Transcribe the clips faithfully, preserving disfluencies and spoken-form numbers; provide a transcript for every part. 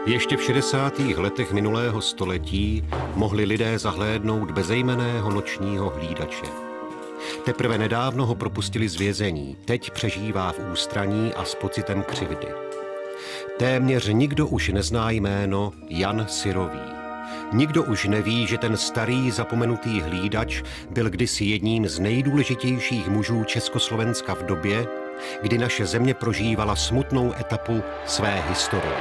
Ještě v šedesátých letech minulého století mohli lidé zahlédnout bezejmenného nočního hlídače. Teprve nedávno ho propustili z vězení, teď přežívá v ústraní a s pocitem křivdy. Téměř nikdo už nezná jméno Jan Syrový. Nikdo už neví, že ten starý zapomenutý hlídač byl kdysi jedním z nejdůležitějších mužů Československa v době, kdy naše země prožívala smutnou etapu své historie.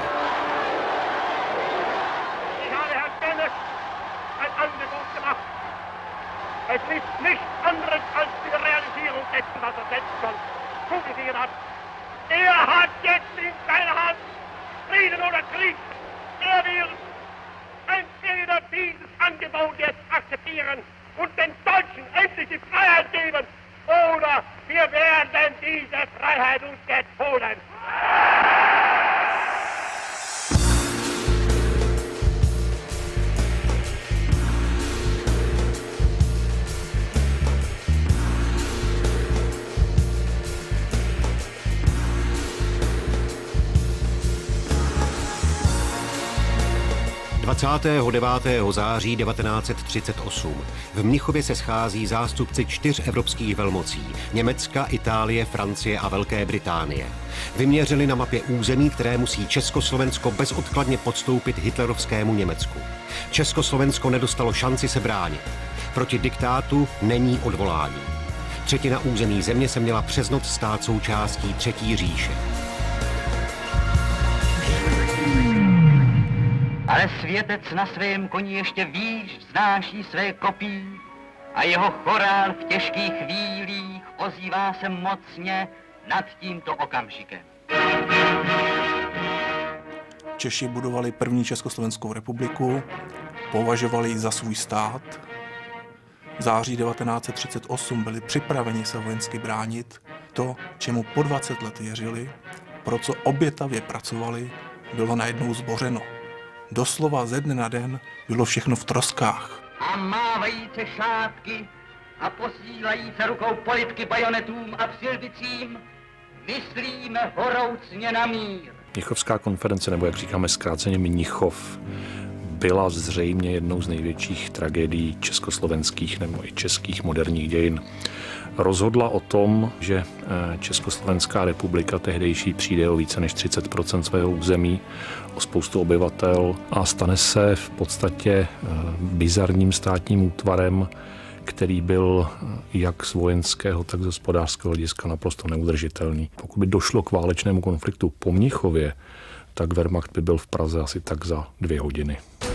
Dieses Angebot jetzt akzeptieren und den Deutschen endlich die Freiheit geben, oder wir werden diese Freiheit uns jetzt holen. dvacátého devátého září devatenáct set třicet osm v Mnichově se schází zástupci čtyř evropských velmocí – Německa, Itálie, Francie a Velké Británie. Vyměřili na mapě území, které musí Československo bezodkladně podstoupit hitlerovskému Německu. Československo nedostalo šanci se bránit. Proti diktátu není odvolání. Třetina území země se měla přes noc stát součástí Třetí říše. Ale světec na svém koni ještě výš vznáší své kopí a jeho chorál v těžkých chvílích ozývá se mocně nad tímto okamžikem. Češi budovali první Československou republiku, považovali ji za svůj stát. V září devatenáct set třicet osm byli připraveni se vojensky bránit. To, čemu po dvacet let věřili, pro co obětavě pracovali, bylo najednou zbořeno. Doslova ze dne na den bylo všechno v troskách. A mávají se šátky a posílají se rukou politky bajonetům a přilbicím, myslíme horoucně na mír. Mnichovská konference, nebo jak říkáme zkráceně Mnichov, byla zřejmě jednou z největších tragédií československých nebo i českých moderních dějin. Rozhodla o tom, že Československá republika tehdejší přijde o více než třicet procent svého území, o spoustu obyvatel a stane se v podstatě bizarním státním útvarem, který byl jak z vojenského, tak z hospodářského hlediska naprosto neudržitelný. Pokud by došlo k válečnému konfliktu po Mnichově, tak Wehrmacht by byl v Praze asi tak za dvě hodiny.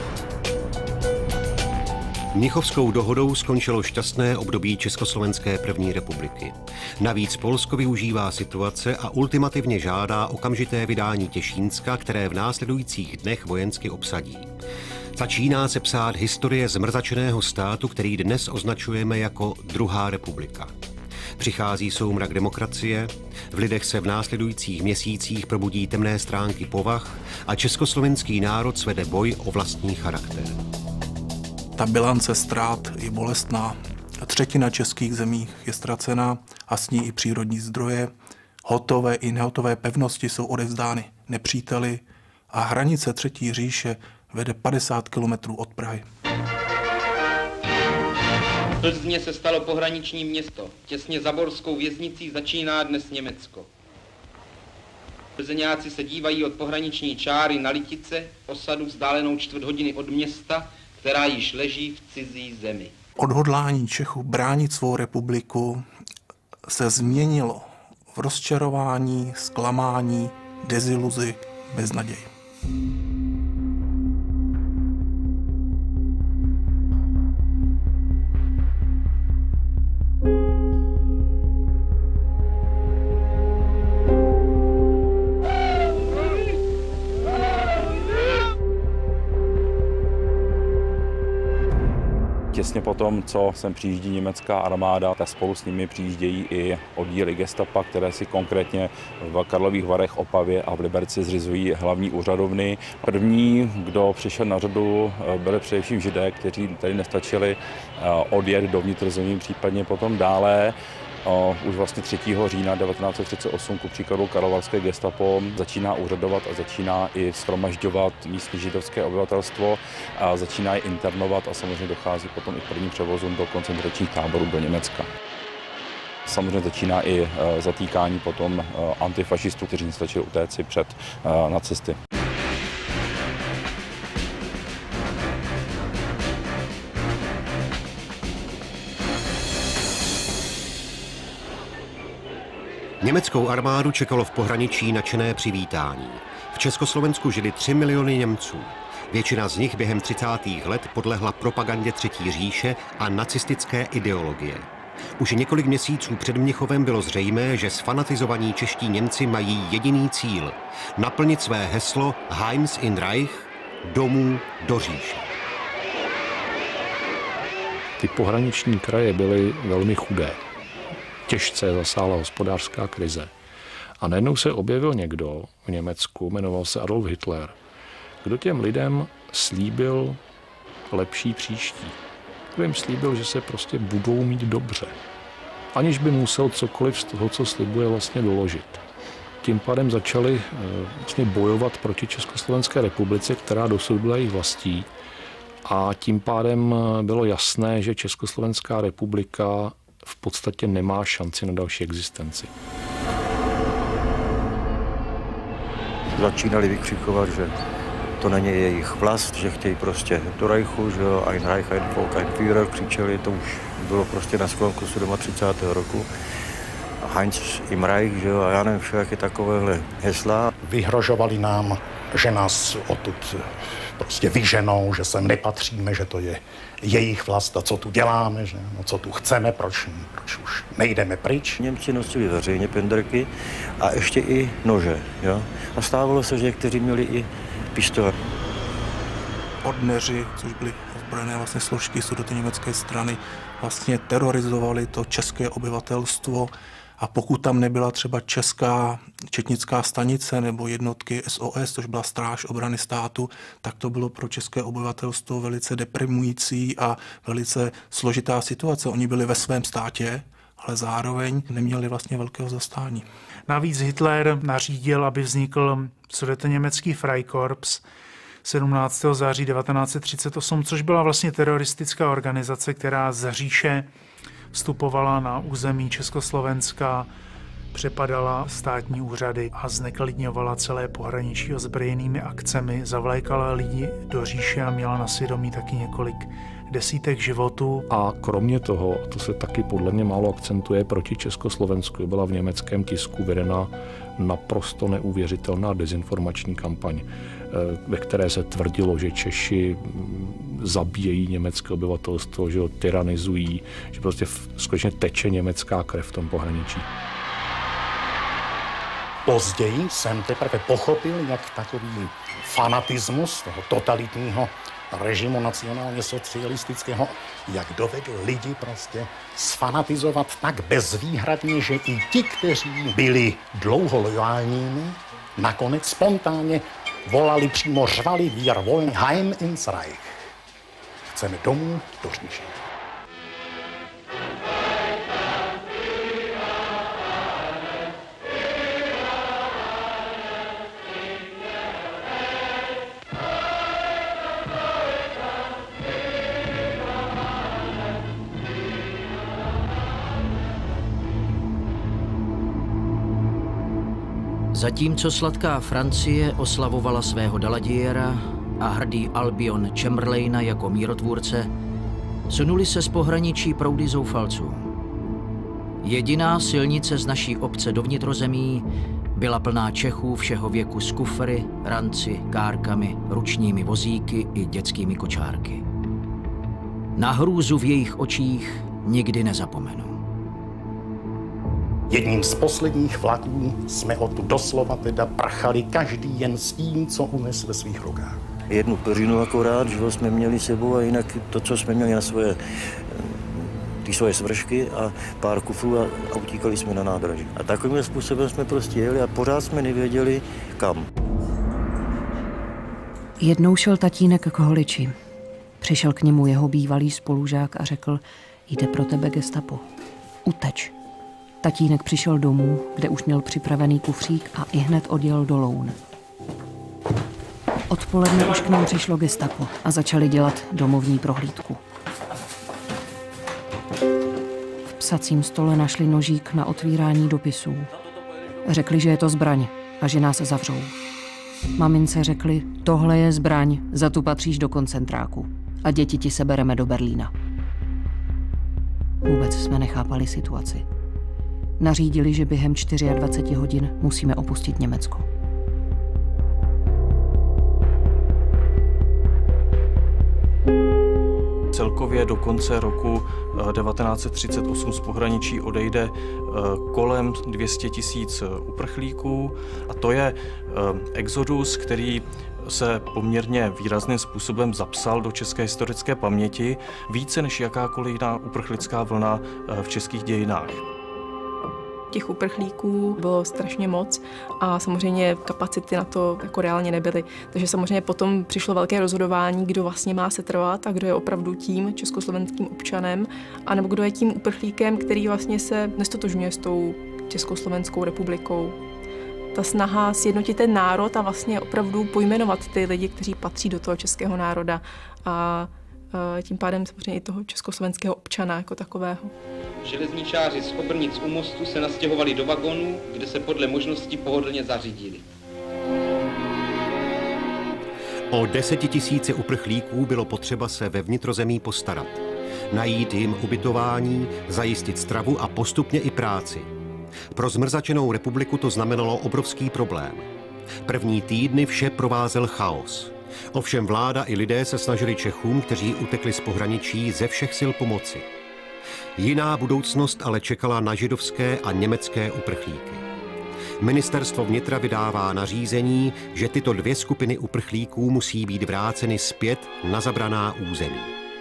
Mnichovskou dohodou skončilo šťastné období Československé první republiky. Navíc Polsko využívá situace a ultimativně žádá okamžité vydání Těšínska, které v následujících dnech vojensky obsadí. Začíná se psát historie zmrzačeného státu, který dnes označujeme jako druhá republika. Přichází soumrak demokracie, v lidech se v následujících měsících probudí temné stránky povah a československý národ svede boj o vlastní charakter. Ta bilance ztrát je bolestná. Třetina českých zemí je ztracena a s ní i přírodní zdroje. Hotové i nehotové pevnosti jsou odevzdány nepříteli a hranice Třetí říše vede padesát kilometrů od Prahy. Plzně se stalo pohraniční město. Těsně za borskou věznicí začíná dnes Německo. Plzeňáci se dívají od pohraniční čáry na Litice, osadu vzdálenou čtvrt hodiny od města, která již leží v cizí zemi. Odhodlání Čechů bránit svou republiku se změnilo v rozčarování, zklamání, deziluzi, beznaději. Těsně potom, co sem přijíždí německá armáda, tak spolu s nimi přijíždějí i oddíly gestapa, které si konkrétně v Karlových Varech, Opavě a v Liberci zřizují hlavní úřadovny. První, kdo přišel na řadu, byli především Židé, kteří tady nestačili odjet do vnitrozemí, případně potom dále. Už vlastně třetího října devatenáct set třicet osm ku příkladu karlovarské gestapo začíná úřadovat a začíná i shromažďovat místní židovské obyvatelstvo a začíná je internovat a samozřejmě dochází potom i k prvním převozům do koncentračních táborů do Německa. Samozřejmě začíná i zatýkání potom antifašistů, kteří nestačili utéci před nacisty. Německou armádu čekalo v pohraničí nadšené přivítání. V Československu žili tři miliony Němců. Většina z nich během třicátých let podlehla propagandě Třetí říše a nacistické ideologie. Už několik měsíců před Mnichovem bylo zřejmé, že sfanatizovaní čeští Němci mají jediný cíl – naplnit své heslo Heims in Reich, domů do říše. Ty pohraniční kraje byly velmi chudé. Těžce zasáhla hospodářská krize. A najednou se objevil někdo v Německu, jmenoval se Adolf Hitler, kdo těm lidem slíbil lepší příští. Kdo jim slíbil, že se prostě budou mít dobře. Aniž by musel cokoliv z toho, co slibuje, vlastně doložit. Tím pádem začali vlastně bojovat proti Československé republice, která dosud byla jejich vlastí. A tím pádem bylo jasné, že Československá republika v podstatě nemá šanci na další existenci. Začínali vykřikovat, že to není jejich vlast, že chtějí prostě do Reichu, že jo, ein Reich, ein Volk, ein Führer, křičeli, to už bylo prostě na sklonku třicátého sedmého roku. Heinz im Reich, že jo, a já nevím, všelijaké takovéhle hesla. Vyhrožovali nám, že nás odtud prostě vyženou, že sem nepatříme, že to je jejich vlast a co tu děláme, že no, co tu chceme, proč, proč už nejdeme pryč. Němci nosili veřejně pendrky a ještě i nože, jo. A stávalo se, že někteří měli i pistole. Odneři, což byly ozbrojené vlastně složky sudetoněmecké strany, vlastně terorizovali to české obyvatelstvo. A pokud tam nebyla třeba česká četnická stanice nebo jednotky S O S, což byla stráž obrany státu, tak to bylo pro české obyvatelstvo velice deprimující a velice složitá situace. Oni byli ve svém státě, ale zároveň neměli vlastně velkého zastání. Navíc Hitler nařídil, aby vznikl sudetoněmecký Freikorps sedmnáctého září devatenáct set třicet osm, což byla vlastně teroristická organizace, která z říše vstupovala na území Československa, přepadala státní úřady a zneklidňovala celé pohraničí ozbrojenými akcemi, zavlékala lidi do říše a měla na svědomí taky několik desítek životů. A kromě toho, to se taky podle mě málo akcentuje, proti Československu byla v německém tisku vedena naprosto neuvěřitelná dezinformační kampaň, ve které se tvrdilo, že Češi zabíjejí německé obyvatelstvo, že ho tyranizují, že prostě skutečně teče německá krev v tom pohraničí. Později jsem teprve pochopil, jak takový fanatismus toho totalitního režimu nacionálně socialistického, jak dovedl lidi prostě sfanatizovat tak bezvýhradně, že i ti, kteří byli dlouho lojálními, nakonec spontánně volali, přímo řvali Wir wollen heim ins Reich. Chceme domů do říše. Zatímco sladká Francie oslavovala svého Daladiera a hrdý Albion Chamberlaina jako mírotvůrce, sunuli se z pohraničí proudy zoufalců. Jediná silnice z naší obce do vnitrozemí byla plná Čechů všeho věku s kufry, ranci, kárkami, ručními vozíky i dětskými kočárky. Na hrůzu v jejich očích nikdy nezapomenu. Jedním z posledních vlaků jsme odtud doslova teda prchali každý jen s tím, co unes ve svých rukách. Jednu peřinu akorát, že jsme měli sebou a jinak to, co jsme měli na svoje, ty svoje svršky a pár kufrů a, a utíkali jsme na nádraží. A takovým způsobem jsme prostě jeli a pořád jsme nevěděli kam. Jednou šel tatínek k holiči. Přišel k němu jeho bývalý spolužák a řekl, jde pro tebe gestapo. Uteč. Tatínek přišel domů, kde už měl připravený kufřík a ihned odjel do Loun. Odpoledne už k nám přišlo gestapo a začali dělat domovní prohlídku. V psacím stole našli nožík na otvírání dopisů. Řekli, že je to zbraň a že nás zavřou. Mamince řekli, tohle je zbraň, za tu patříš do koncentráku a děti ti sebereme do Berlína. Vůbec jsme nechápali situaci. Nařídili, že během dvacet čtyři hodin musíme opustit Německo. Celkově do konce roku devatenáct set třicet osm z pohraničí odejde kolem dvě stě tisíc uprchlíků a to je exodus, který se poměrně výrazným způsobem zapsal do české historické paměti více než jakákoliv jiná uprchlická vlna v českých dějinách. Těch uprchlíků bylo strašně moc a samozřejmě kapacity na to jako reálně nebyly. Takže samozřejmě potom přišlo velké rozhodování, kdo vlastně má setrvat a kdo je opravdu tím československým občanem, anebo kdo je tím uprchlíkem, který vlastně se nestotožňuje s tou Československou republikou. Ta snaha sjednotit ten národ a vlastně opravdu pojmenovat ty lidi, kteří patří do toho českého národa a tím pádem samozřejmě i toho československého občana jako takového. Železničáři z Obrnic u mostu se nastěhovali do vagonů, kde se podle možností pohodlně zařídili. O desetitisíce uprchlíků bylo potřeba se ve vnitrozemí postarat. Najít jim ubytování, zajistit stravu a postupně i práci. Pro zmrzačenou republiku to znamenalo obrovský problém. První týdny vše provázel chaos. Ovšem vláda i lidé se snažili Čechům, kteří utekli z pohraničí, ze všech sil pomoci. Jiná budoucnost ale čekala na židovské a německé uprchlíky. Ministerstvo vnitra vydává nařízení, že tyto dvě skupiny uprchlíků musí být vráceny zpět na zabraná území.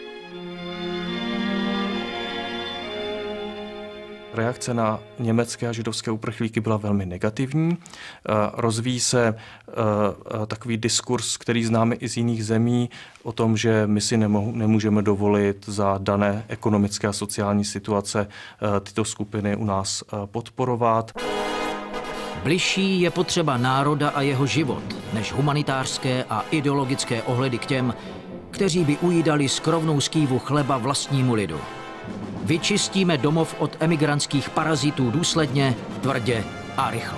Reakce na německé a židovské uprchlíky byla velmi negativní. Rozvíjí se takový diskurs, který známe i z jiných zemí, o tom, že my si nemůžeme dovolit za dané ekonomické a sociální situace tyto skupiny u nás podporovat. Bližší je potřeba národa a jeho život, než humanitářské a ideologické ohledy k těm, kteří by ujídali skrovnou skývu chleba vlastnímu lidu. Vyčistíme domov od emigrantských parazitů důsledně, tvrdě a rychle.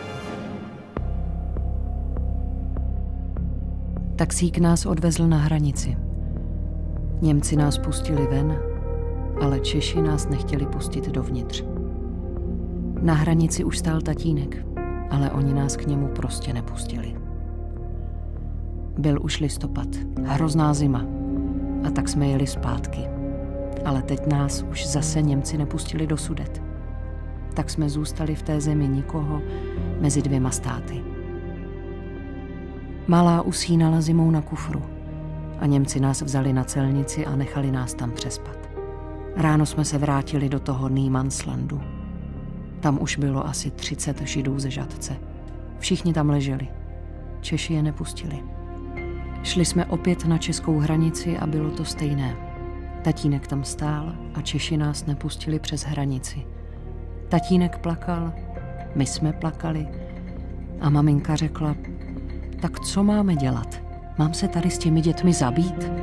Taxík nás odvezl na hranici. Němci nás pustili ven, ale Češi nás nechtěli pustit dovnitř. Na hranici už stál tatínek, ale oni nás k němu prostě nepustili. Byl už listopad, hrozná zima, a tak jsme jeli zpátky. Ale teď nás už zase Němci nepustili do Sudet. Tak jsme zůstali v té zemi nikoho mezi dvěma státy. Malá usínala zimou na kufru a Němci nás vzali na celnici a nechali nás tam přespat. Ráno jsme se vrátili do toho Niemannslandu. Tam už bylo asi třicet Židů ze Žatce. Všichni tam leželi. Češi je nepustili. Šli jsme opět na českou hranici a bylo to stejné. Tatínek tam stál a Češi nás nepustili přes hranici. Tatínek plakal, my jsme plakali a maminka řekla, tak co máme dělat? Mám se tady s těmi dětmi zabít?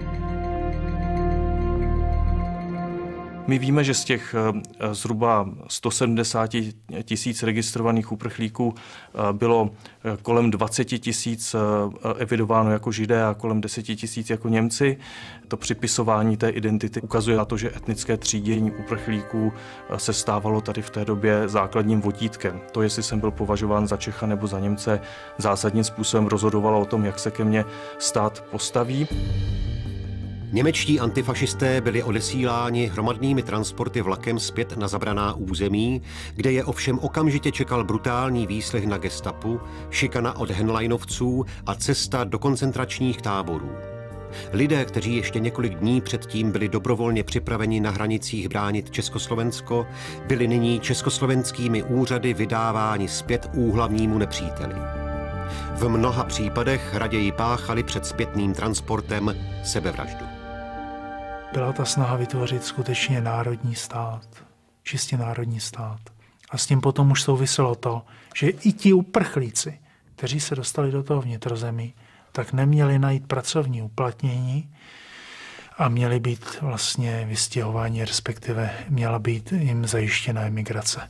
My víme, že z těch zhruba sto sedmdesát tisíc registrovaných uprchlíků bylo kolem dvacet tisíc evidováno jako Židé a kolem deset tisíc jako Němci. To připisování té identity ukazuje na to, že etnické třídění uprchlíků se stávalo tady v té době základním vodítkem. To, jestli jsem byl považován za Čecha nebo za Němce, zásadním způsobem rozhodovalo o tom, jak se ke mně stát postaví. Němečtí antifašisté byli odesíláni hromadnými transporty vlakem zpět na zabraná území, kde je ovšem okamžitě čekal brutální výslech na gestapu, šikana od Henleinovců a cesta do koncentračních táborů. Lidé, kteří ještě několik dní předtím byli dobrovolně připraveni na hranicích bránit Československo, byli nyní československými úřady vydáváni zpět úhlavnímu nepříteli. V mnoha případech raději páchali před zpětným transportem sebevraždu. Byla ta snaha vytvořit skutečně národní stát. čistě národní stát. A s tím potom už souviselo to, že i ti uprchlíci, kteří se dostali do toho vnitrozemí, tak neměli najít pracovní uplatnění a měli být vlastně vystěhováni, respektive měla být jim zajištěna emigrace.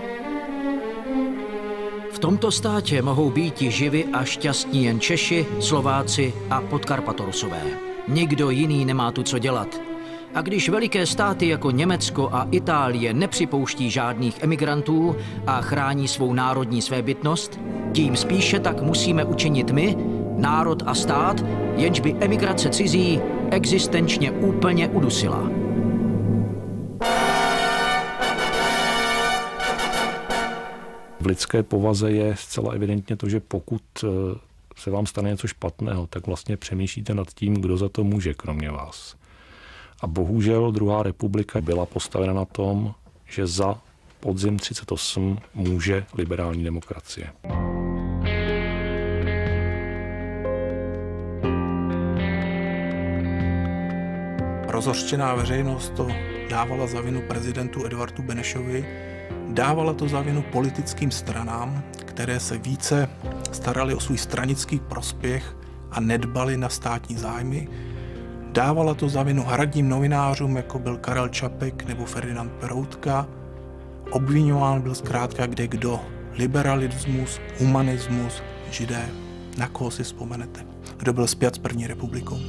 V tomto státě mohou být živi a šťastní jen Češi, Slováci a Podkarpatorusové. Nikdo jiný nemá tu co dělat. A když veliké státy jako Německo a Itálie nepřipouští žádných emigrantů a chrání svou národní svébytnost, tím spíše tak musíme učinit my, národ a stát, jenž by emigrace cizí existenčně úplně udusila. V lidské povaze je zcela evidentně to, že pokud se vám stane něco špatného, tak vlastně přemýšlíte nad tím, kdo za to může, kromě vás. A bohužel druhá republika byla postavena na tom, že za podzim třicet osm může liberální demokracie. Rozhořčená veřejnost to dávala za vinu prezidentu Edvardu Benešovi, dávala to za vinu politickým stranám, které se více starali o svůj stranický prospěch a nedbali na státní zájmy. Dávala to za vinu hradním novinářům, jako byl Karel Čapek nebo Ferdinand Peroutka. Obviňován byl zkrátka kde kdo. Liberalismus, humanismus, židé. Na koho si vzpomenete? Kdo byl spjat s první republikou?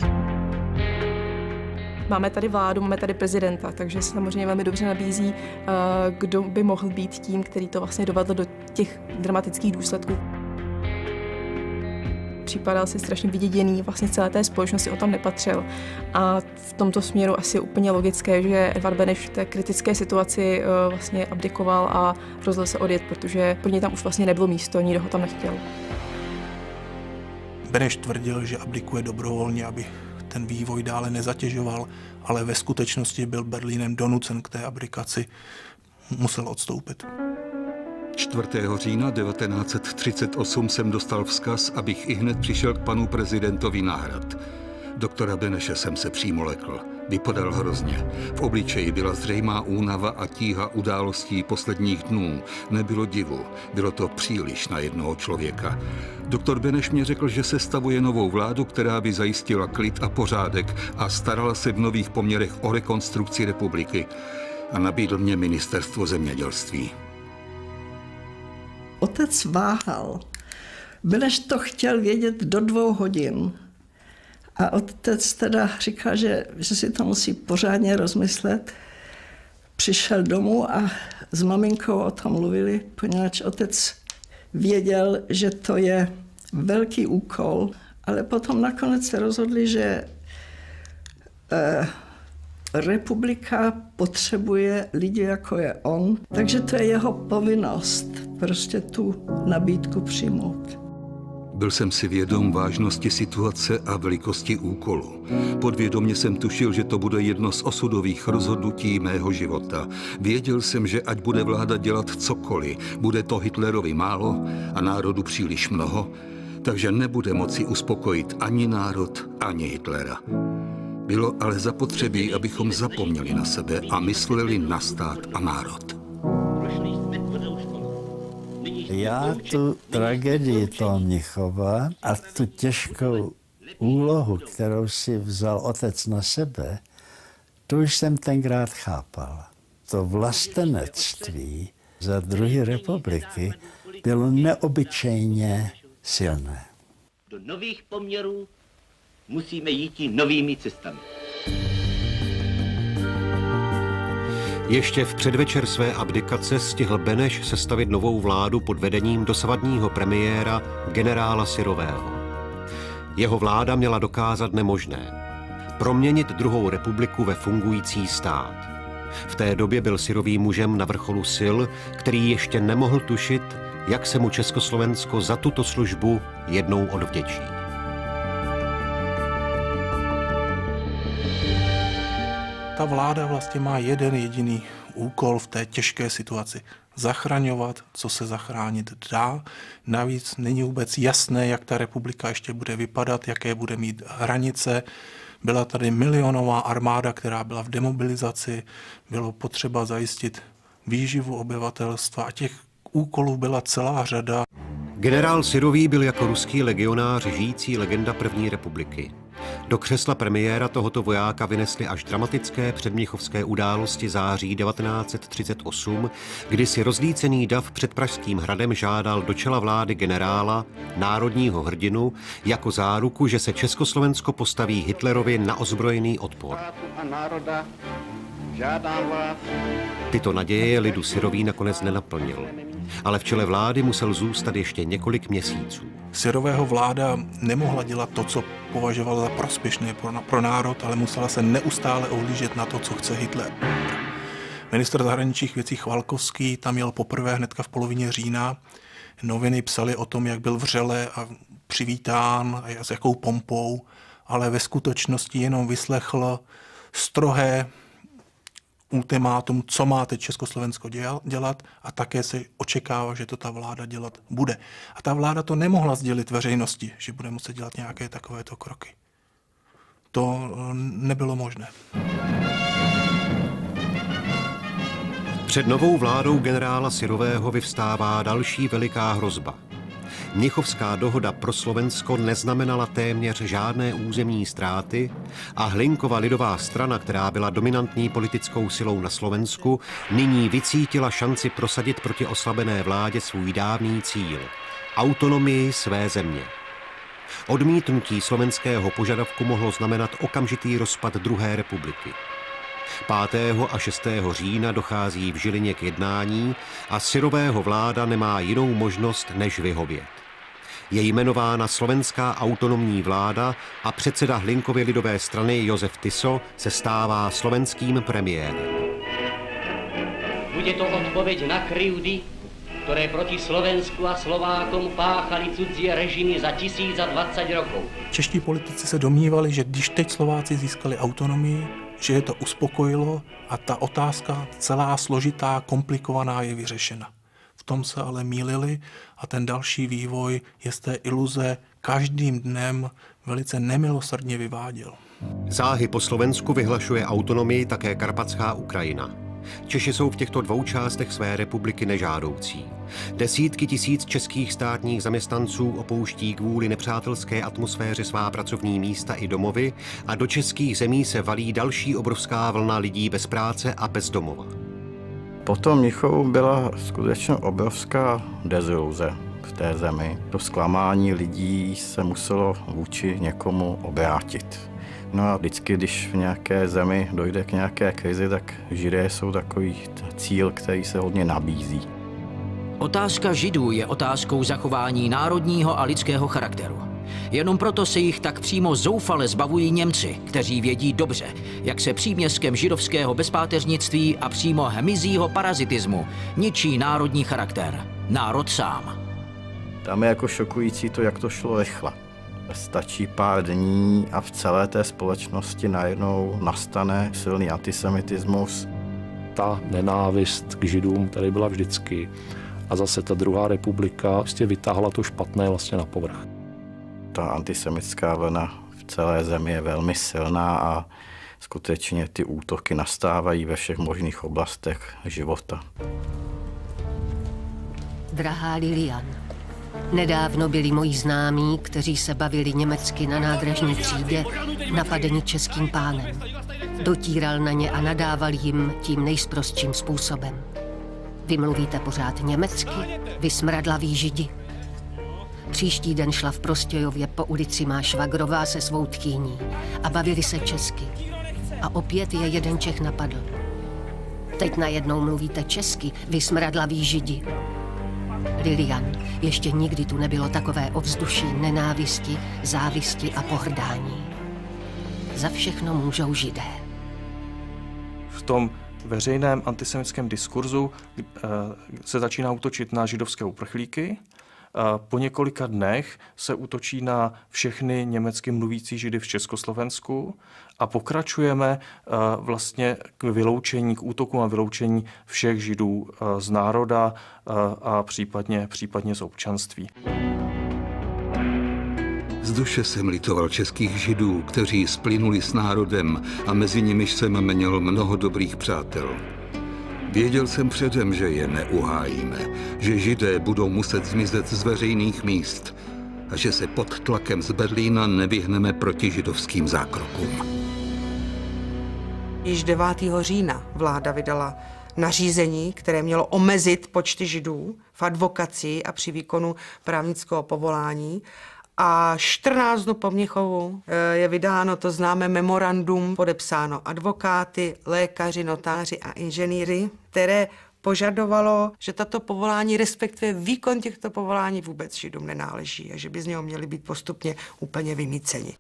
Máme tady vládu, máme tady prezidenta, takže se samozřejmě velmi dobře nabízí, kdo by mohl být tím, který to vlastně dovedl do těch dramatických důsledků. Připadal si strašně vyděděný, vlastně celé té společnosti o tom nepatřil. A v tomto směru asi je úplně logické, že Edvard Beneš v té kritické situaci vlastně abdikoval a rozhodl se odjet, protože pro něj tam už vlastně nebylo místo, nikdo ho tam nechtěl. Beneš tvrdil, že abdikuje dobrovolně, aby ten vývoj dále nezatěžoval, ale ve skutečnosti byl Berlínem donucen k té abdikaci, musel odstoupit. čtvrtého října devatenáct set třicet osm jsem dostal vzkaz, abych ihned přišel k panu prezidentovi na hrad. Doktora Beneše jsem se přímo lekl. Vypadal hrozně. V obličeji byla zřejmá únava a tíha událostí posledních dnů. Nebylo divu. Bylo to příliš na jednoho člověka. Doktor Beneš mě řekl, že sestavuje novou vládu, která by zajistila klid a pořádek a starala se v nových poměrech o rekonstrukci republiky. A nabídl mě ministerstvo zemědělství. Otec váhal. Beneš to chtěl vědět do dvou hodin. A otec teda říkal, že, že si to musí pořádně rozmyslet. Přišel domů a s maminkou o tom mluvili, poněvadž otec věděl, že to je velký úkol, ale potom nakonec se rozhodli, že eh, republika potřebuje lidi, jako je on, takže to je jeho povinnost prostě tu nabídku přijmout. Byl jsem si vědom vážnosti situace a velikosti úkolu. Podvědomě jsem tušil, že to bude jedno z osudových rozhodnutí mého života. Věděl jsem, že ať bude vláda dělat cokoliv, bude to Hitlerovi málo a národu příliš mnoho, takže nebude moci uspokojit ani národ, ani Hitlera. Bylo ale zapotřebí, abychom zapomněli na sebe a mysleli na stát a národ. Já tu tragédii toho Mnichova a tu těžkou úlohu, kterou si vzal otec na sebe, to už jsem tenkrát chápal. To vlastenectví za druhé republiky bylo neobyčejně silné. Do nových poměrů musíme jít novými cestami. Ještě v předvečer své abdikace stihl Beneš sestavit novou vládu pod vedením dosavadního premiéra generála Syrového. Jeho vláda měla dokázat nemožné. Proměnit druhou republiku ve fungující stát. V té době byl Syrový mužem na vrcholu sil, který ještě nemohl tušit, jak se mu Československo za tuto službu jednou odvděčí. Ta vláda vlastně má jeden jediný úkol v té těžké situaci. Zachraňovat, co se zachránit dá. Navíc není vůbec jasné, jak ta republika ještě bude vypadat, jaké bude mít hranice. Byla tady milionová armáda, která byla v demobilizaci, bylo potřeba zajistit výživu obyvatelstva a těch úkolů byla celá řada. Generál Syrový byl jako ruský legionář žijící legenda první republiky. Do křesla premiéra tohoto vojáka vynesly až dramatické předměchovské události září devatenáct set třicet osm, kdy si rozlícený dav před Pražským hradem žádal do čela vlády generála, národního hrdinu, jako záruku, že se Československo postaví Hitlerovi na ozbrojený odpor. Tyto naděje lidu Syrový nakonec nenaplnil, ale v čele vlády musel zůstat ještě několik měsíců. Syrového vláda nemohla dělat to, co považovala za prospěšné pro, pro národ, ale musela se neustále ohlížet na to, co chce Hitler. Ministr zahraničních věcí Chvalkovský tam jel poprvé hnedka v polovině října. Noviny psaly o tom, jak byl vřele a přivítán a s jakou pompou, ale ve skutečnosti jenom vyslechl strohé ultimátum, co má teď Československo dělat a také se očekává, že to ta vláda dělat bude. A ta vláda to nemohla sdělit veřejnosti, že bude muset dělat nějaké takovéto kroky. To nebylo možné. Před novou vládou generála Syrového vyvstává další veliká hrozba. Mnichovská dohoda pro Slovensko neznamenala téměř žádné územní ztráty a Hlinkova lidová strana, která byla dominantní politickou silou na Slovensku, nyní vycítila šanci prosadit proti oslabené vládě svůj dávný cíl – autonomii své země. Odmítnutí slovenského požadavku mohlo znamenat okamžitý rozpad druhé republiky. pátého a šestého října dochází v Žilině k jednání a Syrového vláda nemá jinou možnost, než vyhovět. Je jmenována slovenská autonomní vláda a předseda Hlinkovy lidové strany Josef Tiso se stává slovenským premiérem. Bude to odpověď na krivdy, které proti Slovensku a Slovákom páchali cudzie režimy za tisíc a dvacet rokov. Čeští politici se domnívali, že když teď Slováci získali autonomii, že je to uspokojilo a ta otázka celá složitá, komplikovaná je vyřešena. V tom se ale mýlili a ten další vývoj je z té iluze každým dnem velice nemilosrdně vyváděl. Záhy po Slovensku vyhlašuje autonomii také Karpatská Ukrajina. Češi jsou v těchto dvou částech své republiky nežádoucí. Desítky tisíc českých státních zaměstnanců opouští kvůli nepřátelské atmosféře svá pracovní místa i domovy a do českých zemí se valí další obrovská vlna lidí bez práce a bez domova. Po tom Mnichovu byla skutečně obrovská deziluze v té zemi. To zklamání lidí se muselo vůči někomu obrátit. No a vždycky, když v nějaké zemi dojde k nějaké krizi, tak Židé jsou takový cíl, který se hodně nabízí. Otázka Židů je otázkou zachování národního a lidského charakteru. Jenom proto se jich tak přímo zoufale zbavují Němci, kteří vědí dobře, jak se příměskem židovského bezpáteřnictví a přímo hmyzího parazitismu ničí národní charakter. Národ sám. Tam je jako šokující to, jak to šlo rychle. Stačí pár dní a v celé té společnosti najednou nastane silný antisemitismus. Ta nenávist k Židům tady byla vždycky. A zase ta druhá republika vlastně vytáhla to špatné vlastně na povrch. Ta antisemitská vlna v celé zemi je velmi silná a skutečně ty útoky nastávají ve všech možných oblastech života. Drahá Lilian, nedávno byli moji známí, kteří se bavili německy na nádražní třídě, napadeni českým pánem. Dotíral na ně a nadával jim tím nejsprostším způsobem. Vy mluvíte pořád německy, vy smradlaví Židi. Příští den šla v Prostějově po ulici má švagrová se svou tchýní a bavili se česky. A opět je jeden Čech napadl. Teď najednou mluvíte česky, vy smradlaví Židi. Lilian, ještě nikdy tu nebylo takové ovzduší nenávisti, závisti a pohrdání. Za všechno můžou Židé. V tom veřejném antisemitském diskurzu se začíná útočit na židovské uprchlíky. Po několika dnech se útočí na všechny německy mluvící Židy v Československu a pokračujeme vlastně k vyloučení, k útoku a vyloučení všech Židů z národa a případně, případně z občanství. Z duše jsem litoval českých židů, kteří splynuli s národem a mezi nimiž jsem měl mnoho dobrých přátel. Věděl jsem předem, že je neuhájíme, že židé budou muset zmizet z veřejných míst a že se pod tlakem z Berlína nevyhneme proti židovským zákrokům. Již devátého října vláda vydala nařízení, které mělo omezit počty židů v advokacii a při výkonu právnického povolání. A čtrnáct dnů po Mnichovu je vydáno to známé memorandum, podepsáno advokáty, lékaři, notáři a inženýry, které požadovalo, že tato povolání, respektive výkon těchto povolání vůbec židům nenáleží a že by z něho měli být postupně úplně vymýceni.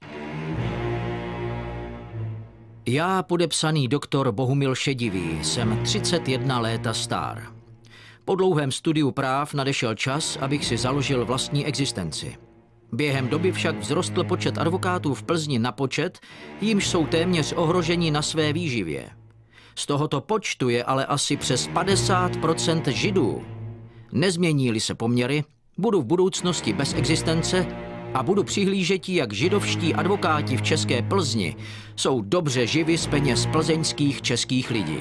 Já, podepsaný doktor Bohumil Šedivý, jsem třicet jedna léta star. Po dlouhém studiu práv nadešel čas, abych si založil vlastní existenci. Během doby však vzrostl počet advokátů v Plzni na počet, jímž jsou téměř ohroženi na své výživě. Z tohoto počtu je ale asi přes padesát procent židů. Nezmění-li se poměry, budu v budoucnosti bez existence a budu přihlížetí, jak židovští advokáti v České Plzni jsou dobře živi z peněz plzeňských českých lidí.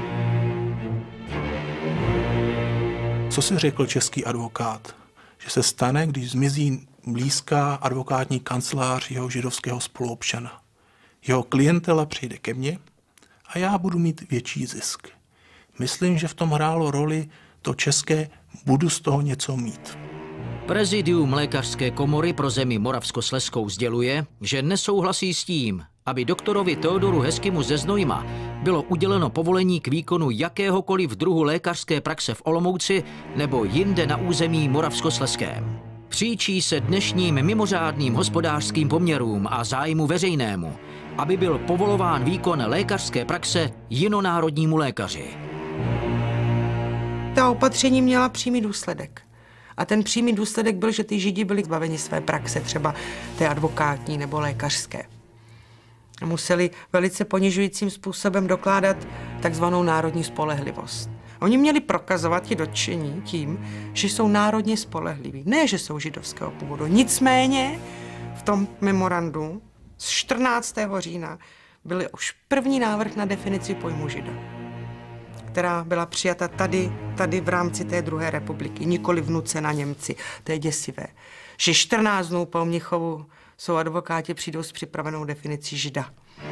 Co si řekl český advokát? Že se stane, když zmizí blízká advokátní kancelář jeho židovského spoluobčana. Jeho klientela přijde ke mně a já budu mít větší zisk. Myslím, že v tom hrálo roli to české budu z toho něco mít. Prezidium lékařské komory pro zemi Moravskoslezskou sděluje, že nesouhlasí s tím, aby doktorovi Teodoru Hezkymu ze Znojma bylo uděleno povolení k výkonu jakéhokoliv druhu lékařské praxe v Olomouci nebo jinde na území Moravskoslezském. Příčí se dnešním mimořádným hospodářským poměrům a zájmu veřejnému, aby byl povolován výkon lékařské praxe jinonárodnímu lékaři. Ta opatření měla přímý důsledek. A ten přímý důsledek byl, že ty židi byli zbaveni své praxe, třeba té advokátní nebo lékařské. Museli velice ponižujícím způsobem dokládat takzvanou národní spolehlivost. Oni měli prokazovat ti dotčení tím, že jsou národně spolehliví, ne, že jsou židovského původu. Nicméně v tom memorandu z čtrnáctého října byl už první návrh na definici pojmu žida, která byla přijata tady, tady v rámci té druhé republiky, nikoli vnucena Němci. To je děsivé. Že čtrnáct dnů po Mnichovu jsou advokáti přijdou s připravenou definicí žida.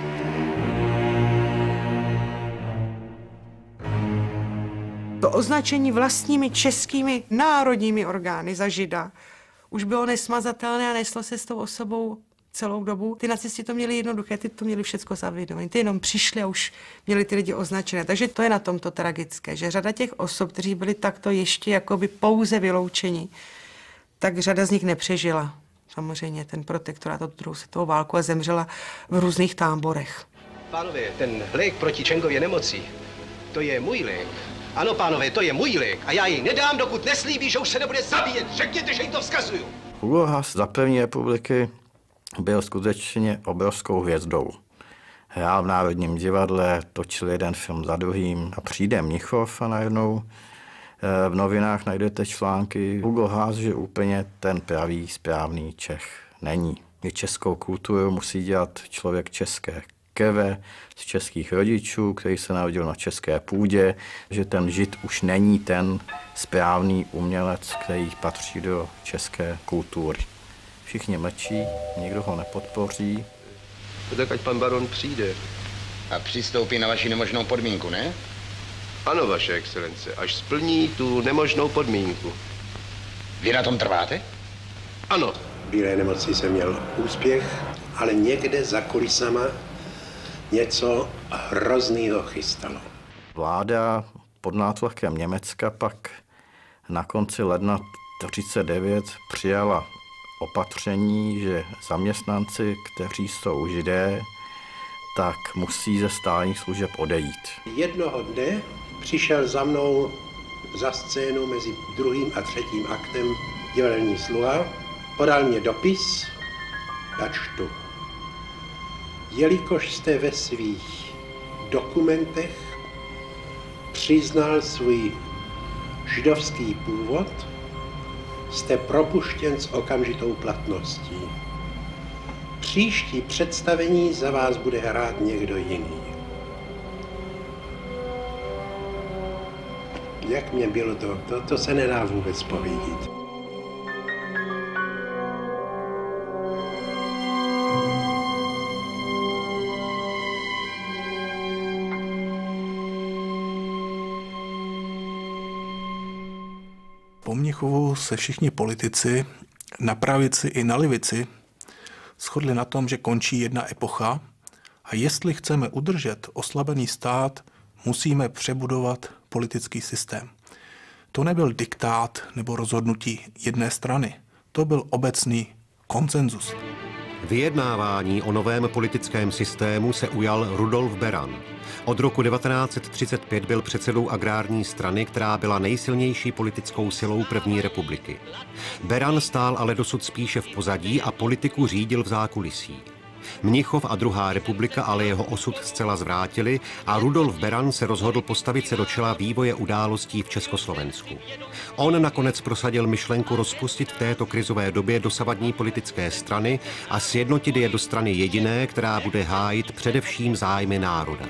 To označení vlastními českými národními orgány za žida už bylo nesmazatelné a neslo se s tou osobou celou dobu. Ty nacisti to měli jednoduché, ty to měli všecko zavědomé. Ty jenom přišli a už měli ty lidi označené. Takže to je na tomto tragické, že řada těch osob, kteří byli takto ještě jakoby pouze vyloučeni, tak řada z nich nepřežila. Samozřejmě ten protektorát od druhou světovou válku a zemřela v různých táborech. Pánové, ten lék proti Čengově nemoci, to je můj lék. Ano, pánové, to je můj lék a já ji nedám, dokud neslíbí, že už se nebude zabíjet. Řekněte, že jí to vzkazuju. Hugo Haas za první republiky byl skutečně obrovskou hvězdou. Hrál v Národním divadle, točil jeden film za druhým a přijde Mnichov a najednou v novinách najdete články. Hugo Haas, že úplně ten pravý, správný Čech není. I českou kulturu musí dělat člověk české krve, z českých rodičů, který se narodil na české půdě, že ten žid už není ten správný umělec, který patří do české kultury. Všichni mlčí, nikdo ho nepodpoří. Tak ať pan baron přijde. A přistoupí na vaši nemožnou podmínku, ne? Ano, vaše excelence, až splní tu nemožnou podmínku. Vy na tom trváte? Ano. V bílé nemoci jsem měl úspěch, ale někde za kulisama něco hroznýho chystalo. Vláda pod nátlakem Německa pak na konci ledna třicet devět přijala opatření, že zaměstnanci, kteří jsou židé, tak musí ze stálých služeb odejít. Jednoho dne přišel za mnou za scénu mezi druhým a třetím aktem divadelní sluha, podal mě dopis, já čtu. Jelikož jste ve svých dokumentech přiznal svůj židovský původ, jste propuštěn s okamžitou platností. příští představení za vás bude hrát někdo jiný. Jak mě bylo to, to, to se nedá vůbec povědět. Po Mnichovu se všichni politici na pravici i na levici shodli na tom, že končí jedna epocha a jestli chceme udržet oslabený stát, musíme přebudovat politický systém. To nebyl diktát nebo rozhodnutí jedné strany, to byl obecný konsenzus. Vyjednávání o novém politickém systému se ujal Rudolf Beran. Od roku devatenáct set třicet pět byl předsedou agrární strany, která byla nejsilnější politickou silou první republiky. Beran stál ale dosud spíše v pozadí a politiku řídil v zákulisí. Mnichov a druhá republika ale jeho osud zcela zvrátili a Rudolf Beran se rozhodl postavit se do čela vývoje událostí v Československu. On nakonec prosadil myšlenku rozpustit v této krizové době dosavadní politické strany a sjednotit je do strany jediné, která bude hájit především zájmy národa.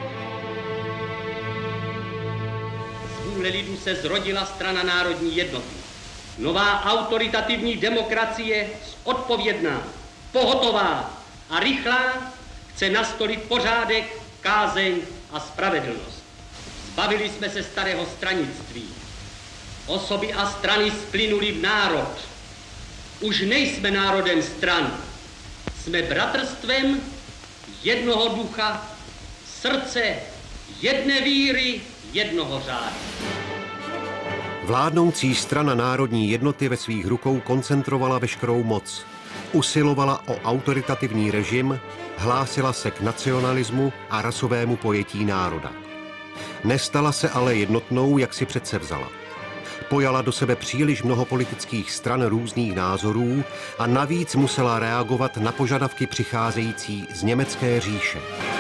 Z vůle lidu se zrodila strana národní jednoty. Nová autoritativní demokracie, odpovědná, pohotová a rychlá, chce nastolit pořádek, kázeň a spravedlnost. Zbavili jsme se starého stranictví. Osoby a strany splynuli v národ. Už nejsme národem stran. Jsme bratrstvem jednoho ducha, srdce, jedné víry, jednoho řádu. Vládnoucí strana národní jednoty ve svých rukou koncentrovala veškerou moc. Usilovala o autoritativní režim, hlásila se k nacionalismu a rasovému pojetí národa. Nestala se ale jednotnou, jak si předsevzala. Pojala do sebe příliš mnoho politických stran různých názorů a navíc musela reagovat na požadavky přicházející z německé říše.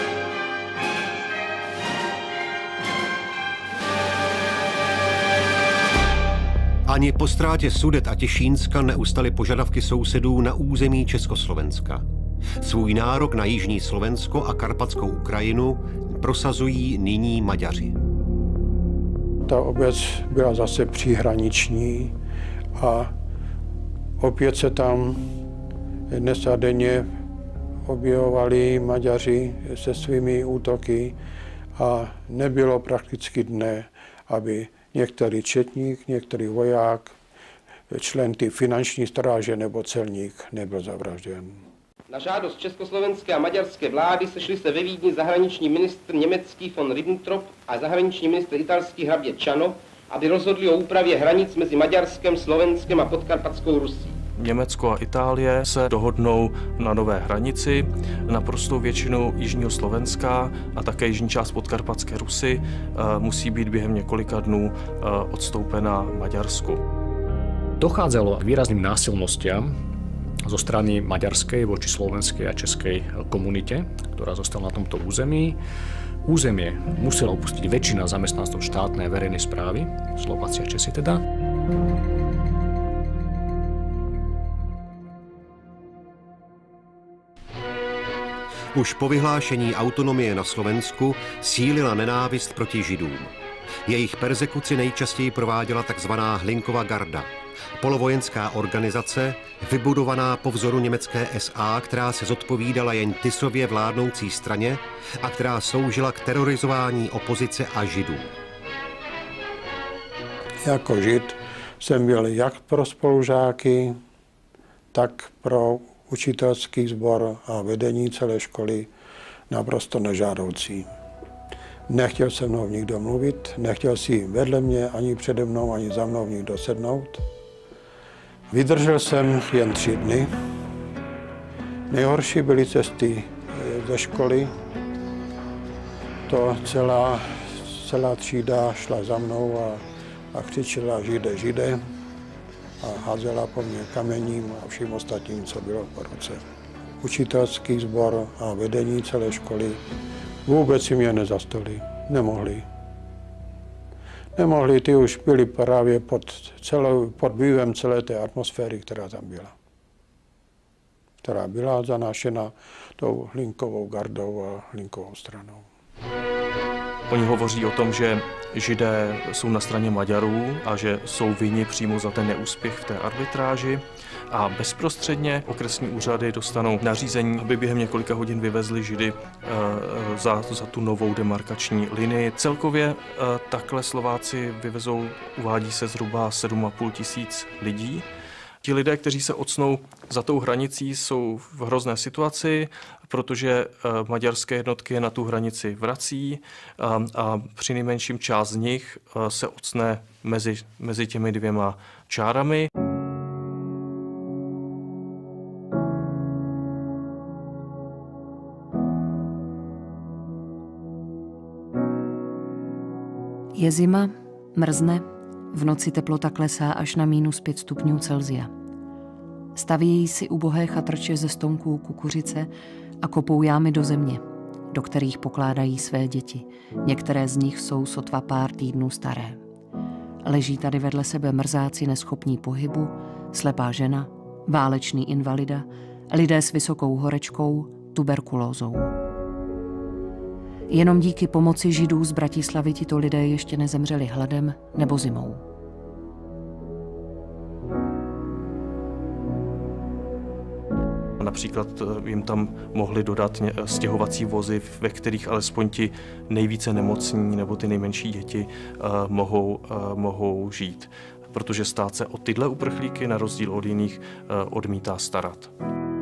Ani po ztrátě Sudet a Těšínska neustaly požadavky sousedů na území Československa. Svůj nárok na jižní Slovensko a Karpatskou Ukrajinu prosazují nyní Maďaři. Ta obec byla zase příhraniční a opět se tam dnes a denně objevovali Maďaři se svými útoky a nebylo prakticky dne, aby některý četník, některý voják, člen ty finanční stráže nebo celník nebyl zavražděn. Na žádost československé a maďarské vlády sešli se ve Vídni zahraniční ministr německý von Ribbentrop a zahraniční ministr italský hrabě Čano, aby rozhodli o úpravě hranic mezi Maďarskem, Slovenskem a Podkarpatskou Rusí. Německo a Itálie se dohodnou na nové hranici. Naprostou většinu jižního Slovenska a také jižní část Podkarpatské Rusy musí být během několika dnů odstoupena Maďarsku. Dochádzalo k výrazným násilnostiam zo strany maďarskej voči slovenskej a českej komunite, ktorá zostala na tomto území. Územie musela opustiť väčšina zamestnancov štátnej verejnej správy, Slováci a Česi teda. Už po vyhlášení autonomie na Slovensku sílila nenávist proti Židům. Jejich perzekuci nejčastěji prováděla tzv. Hlinkova garda, polovojenská organizace, vybudovaná po vzoru německé S A, která se zodpovídala jen Tisově vládnoucí straně a která sloužila k terorizování opozice a Židů. Jako Žid jsem byl jak pro spolužáky, tak pro učitelský sbor a vedení celé školy naprosto nežádoucí. Nechtěl se mnou nikdo mluvit, nechtěl si vedle mě, ani přede mnou, ani za mnou nikdo sednout. Vydržel jsem jen tři dny. Nejhorší byly cesty ze školy. To celá, celá třída šla za mnou a, a křičela Žide, Žide a házela po mně kamením a vším ostatním, co bylo po ruce. Učitelský sbor a vedení celé školy vůbec si mě nezastali, nemohli. Nemohli, ty už byli právě pod, celou, pod vlivem celé té atmosféry, která tam byla. která byla zanášena tou Hlinkovou gardou a Hlinkovou stranou. Oni hovoří o tom, že Židé jsou na straně Maďarů a že jsou vinni přímo za ten neúspěch v té arbitráži. A bezprostředně okresní úřady dostanou nařízení, aby během několika hodin vyvezli Židy e, za, za tu novou demarkační linii. Celkově e, takhle Slováci vyvezou, uvádí se zhruba sedm a půl tisíc lidí. Ti lidé, kteří se ocnou za tou hranicí, jsou v hrozné situaci, protože maďarské jednotky je na tu hranici vrací a, a při nejmenším část z nich se ocne mezi, mezi těmi dvěma čárami. Je zima, mrzne, v noci teplota klesá až na minus pět stupňů Celsia. Stavějí si ubohé chatrče ze stonků kukuřice a kopou jámy do země, do kterých pokládají své děti. Některé z nich jsou sotva pár týdnů staré. Leží tady vedle sebe mrzáci neschopní pohybu, slepá žena, válečný invalida, lidé s vysokou horečkou, tuberkulózou. Jenom díky pomoci Židů z Bratislavy tito lidé ještě nezemřeli hladem nebo zimou. Například jim tam mohli dodat stěhovací vozy, ve kterých alespoň ti nejvíce nemocní nebo ty nejmenší děti mohou, mohou žít. Protože stát se o tyhle uprchlíky na rozdíl od jiných odmítá starat.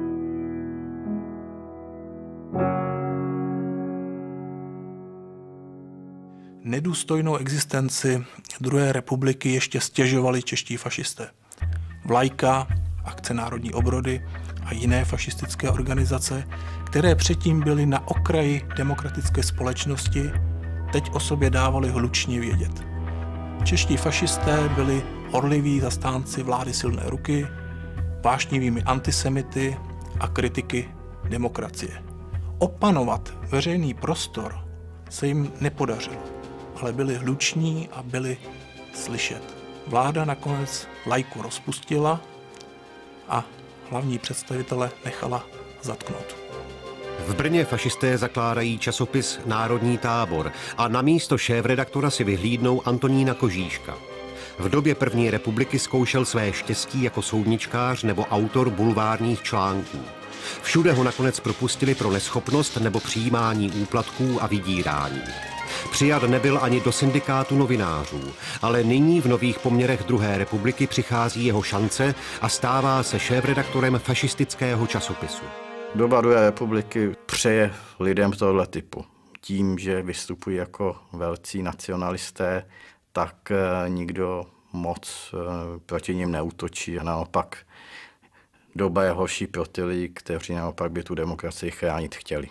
Nedůstojnou existenci druhé republiky ještě stěžovali čeští fašisté. Vlajka, Akce národní obrody a jiné fašistické organizace, které předtím byly na okraji demokratické společnosti, teď o sobě dávali hlučně vědět. Čeští fašisté byli horliví zastánci vlády silné ruky, vášnivými antisemity a kritiky demokracie. Opanovat veřejný prostor se jim nepodařilo, ale byli hluční a byli slyšet. Vláda nakonec vlajku rozpustila a hlavní představitele nechala zatknout. V Brně fašisté zakládají časopis Národní tábor a na místo šéfredaktora si vyhlídnou Antonína Kožíška. V době první republiky zkoušel své štěstí jako soudničkář nebo autor bulvárních článků. Všude ho nakonec propustili pro neschopnost nebo přijímání úplatků a vydírání. Přijat nebyl ani do syndikátu novinářů, ale nyní v nových poměrech druhé republiky přichází jeho šance a stává se šéfredaktorem fašistického časopisu. Doba druhé republiky přeje lidem tohle typu. Tím, že vystupují jako velcí nacionalisté, tak nikdo moc proti nim neútočí a naopak doba je horší pro ty lidi, kteří naopak by tu demokracii chránit chtěli.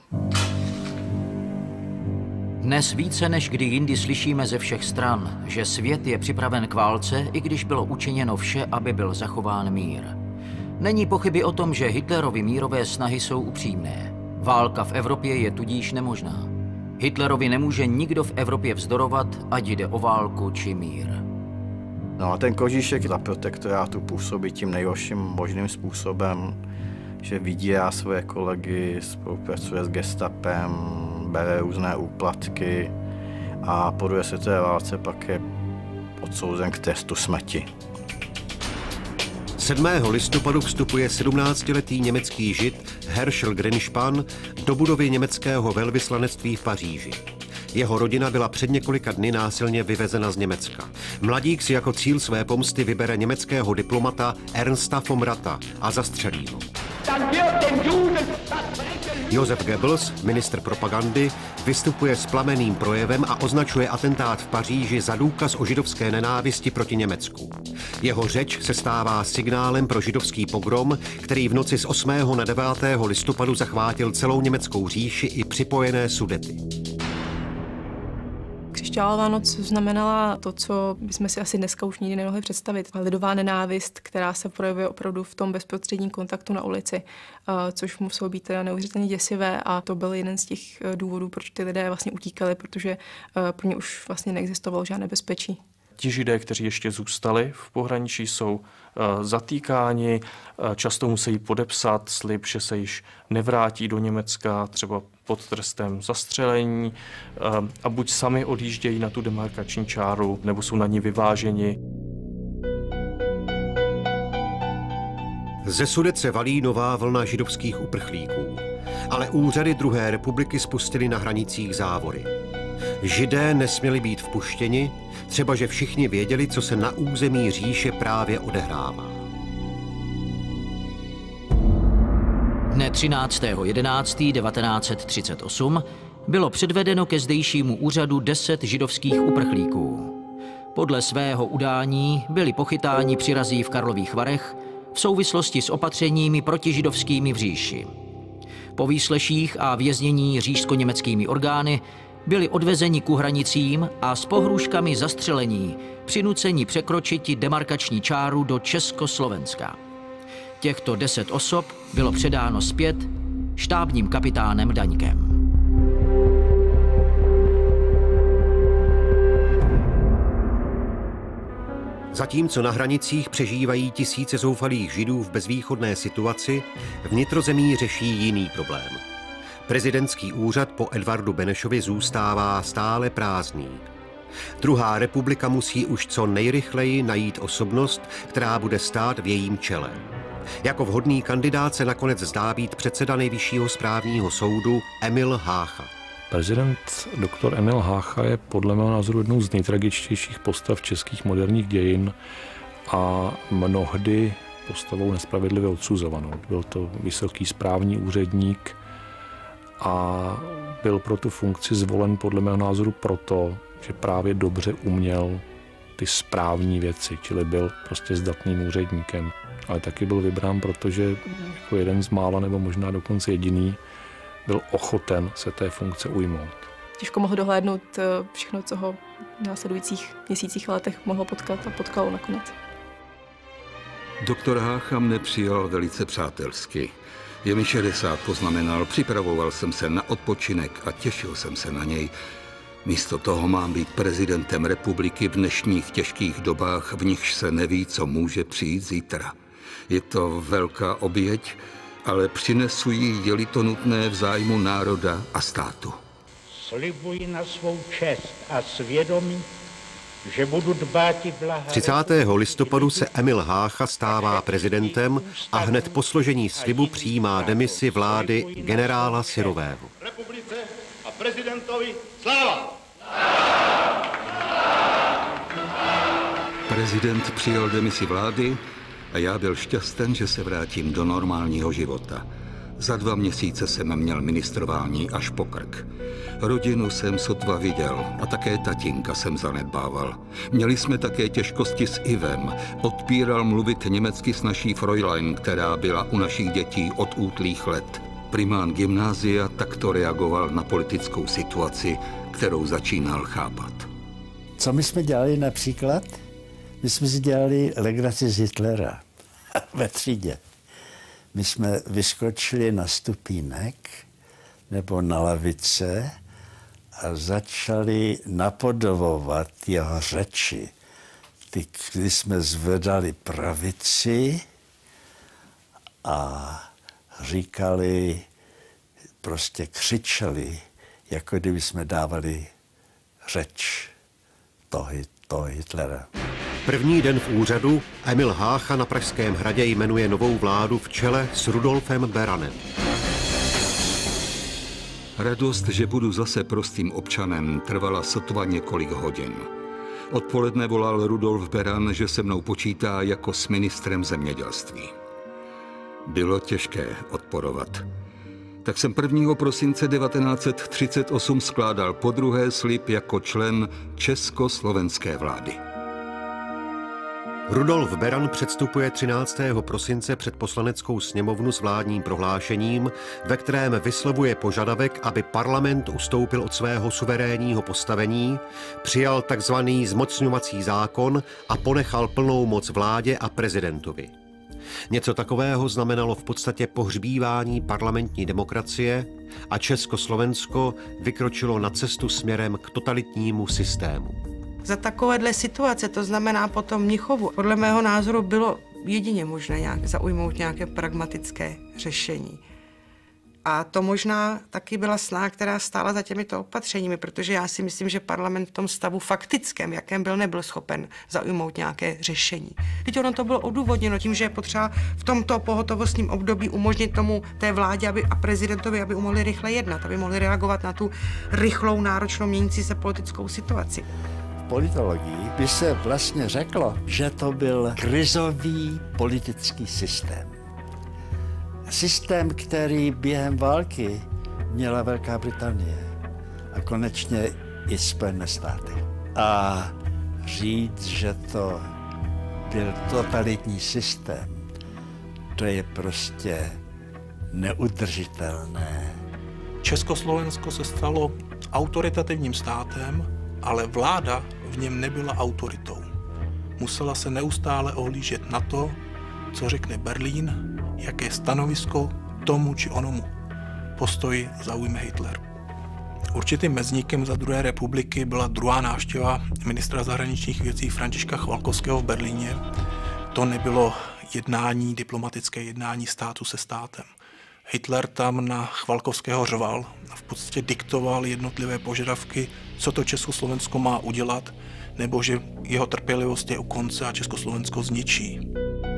Dnes více než kdy jindy slyšíme ze všech stran, že svět je připraven k válce, i když bylo učiněno vše, aby byl zachován mír. Není pochyby o tom, že Hitlerovy mírové snahy jsou upřímné. Válka v Evropě je tudíž nemožná. Hitlerovi nemůže nikdo v Evropě vzdorovat, ať jde o válku či mír. No a ten Kožíšek za protektorátu působí tím nejhorším možným způsobem, že vydírá svoje kolegy, spolupracuje s gestapem, bere různé úplatky a po druhé světové válce pak je odsouzen k trestu smrti. sedmého listopadu vstupuje sedmnáctiletý německý žid Herschel Grinspan do budovy německého velvyslanectví v Paříži. Jeho rodina byla před několika dny násilně vyvezena z Německa. Mladík si jako cíl své pomsty vybere německého diplomata Ernsta von Rata a zastřelí ho. Josef Goebbels, ministr propagandy, vystupuje s plamenným projevem a označuje atentát v Paříži za důkaz o židovské nenávisti proti Německu. Jeho řeč se stává signálem pro židovský pogrom, který v noci z osmého na devátého listopadu zachvátil celou německou říši i připojené Sudety. Křišťálová noc znamenala to, co bychom si asi dneska už nikdy nemohli představit. Lidová nenávist, která se projevuje opravdu v tom bezprostředním kontaktu na ulici, což muselo být teda neuvěřitelně děsivé a to byl jeden z těch důvodů, proč ty lidé vlastně utíkali, protože pro ně už vlastně neexistovalo žádné bezpečí. ti Židé, kteří ještě zůstali v pohraničí, jsou zatýkáni, často musí podepsat slib, že se již nevrátí do Německa, třeba pod trestem zastřelení, a buď sami odjíždějí na tu demarkační čáru, nebo jsou na ní vyváženi. Ze Sudet se valí nová vlna židovských uprchlíků, ale úřady druhé republiky spustily na hranicích závory. Židé nesměli být vpuštěni, třeba že všichni věděli, co se na území říše právě odehrává. Dne třináctého jedenáctého devatenáct set třicet osm bylo předvedeno ke zdejšímu úřadu deset židovských uprchlíků. Podle svého udání byli pochytáni při razí v Karlových Varech v souvislosti s opatřeními protižidovskými v říši. Po výsleších a věznění říšsko-německými orgány byli odvezeni ku hranicím a s pohrůžkami zastřelení přinuceni překročiti demarkační čáru do Československa. Těchto deset osob bylo předáno zpět štábním kapitánem Daňkem. Zatímco na hranicích přežívají tisíce zoufalých Židů v bezvýchodné situaci, vnitrozemí řeší jiný problém. Prezidentský úřad po Edvardu Benešovi zůstává stále prázdný. Druhá republika musí už co nejrychleji najít osobnost, která bude stát v jejím čele. Jako vhodný kandidát se nakonec zdá být předseda Nejvyššího správního soudu Emil Hácha. Prezident doktor Emil Hácha je podle mého názoru jednou z nejtragičtějších postav českých moderních dějin a mnohdy postavou nespravedlivě odsuzovanou. Byl to vysoký správní úředník a byl pro tu funkci zvolen podle mého názoru proto, že právě dobře uměl ty správní věci, čili byl prostě zdatným úředníkem. Ale taky byl vybrán, protože jako jeden z mála, nebo možná dokonce jediný, byl ochoten se té funkce ujmout. Těžko mohl dohlédnout všechno, co ho v následujících měsících a letech mohlo potkat a potkalo nakonec. Doktor Hácha mne přijal velice přátelsky. Je mi šedesát, poznamenal, připravoval jsem se na odpočinek a těšil jsem se na něj. Místo toho mám být prezidentem republiky v dnešních těžkých dobách, v nichž se neví, co může přijít zítra. Je to velká oběť, ale přinesu jí, je-li to nutné v zájmu národa a státu. Slibuji na svou čest a svědomí, že budu dbát i blaha... třicátého listopadu se Emil Hácha stává prezidentem a hned po složení slibu přijímá demisi vlády generála Syrového. Republice a prezidentovi sláva! Prezident přijal demisi vlády a já byl šťasten, že se vrátím do normálního života. Za dva měsíce jsem měl ministrování až po krk. Rodinu jsem sotva viděl a také tatínka jsem zanedbával. Měli jsme také těžkosti s Ivem. Odpíral mluvit německy s naší Fräulein, která byla u našich dětí od útlých let. Primán gymnázia takto reagoval na politickou situaci, kterou začínal chápat. Co my jsme dělali například? My jsme si dělali legraci z Hitlera ve třídě. My jsme vyskočili na stupínek nebo na lavice a začali napodobovat jeho řeči. Ty, kdy jsme zvedali pravici a říkali, prostě křičeli, jako kdyby jsme dávali řeč toho, toho Hitlera. První den v úřadu Emil Hácha na Pražském hradě jmenuje novou vládu v čele s Rudolfem Beranem. Radost, že budu zase prostým občanem, trvala sotva několik hodin. Odpoledne volal Rudolf Beran, že se mnou počítá jako s ministrem zemědělství. Bylo těžké odporovat. Tak jsem prvního prosince devatenáct set třicet osm skládal podruhé slib jako člen československé vlády. Rudolf Beran předstupuje třináctého prosince před poslaneckou sněmovnu s vládním prohlášením, ve kterém vyslovuje požadavek, aby parlament ustoupil od svého suverénního postavení, přijal takzvaný zmocňovací zákon a ponechal plnou moc vládě a prezidentovi. Něco takového znamenalo v podstatě pohřbívání parlamentní demokracie a Československo vykročilo na cestu směrem k totalitnímu systému. Za takovéhle situace, to znamená potom Mnichovu, podle mého názoru bylo jedině možné nějak zaujmout nějaké pragmatické řešení. A to možná taky byla snaha, která stála za těmito opatřeními, protože já si myslím, že parlament v tom stavu faktickém, jakém byl, nebyl schopen zaujmout nějaké řešení. Teď ono to bylo odůvodněno tím, že je potřeba v tomto pohotovostním období umožnit tomu té vládě aby, a prezidentovi, aby mohli rychle jednat, aby mohli reagovat na tu rychlou, náročnou měnící se politickou situaci. V politologii by se vlastně řeklo, že to byl krizový politický systém. Systém, který během války měla Velká Británie a konečně i Spojené státy. A říct, že to byl totalitní systém, to je prostě neudržitelné. Československo se stalo autoritativním státem, ale vláda v něm nebyla autoritou. Musela se neustále ohlížet na to, co řekne Berlín, jaké stanovisko tomu či onomu postoji zaujme Hitler. Určitým mezníkem za druhé republiky byla druhá návštěva ministra zahraničních věcí Františka Chvalkovského v Berlíně. To nebylo jednání, diplomatické jednání státu se státem. Hitler tam na Chvalkovského řval a v podstatě diktoval jednotlivé požadavky, co to Československo má udělat, nebo že jeho trpělivost je u konce a Československo zničí.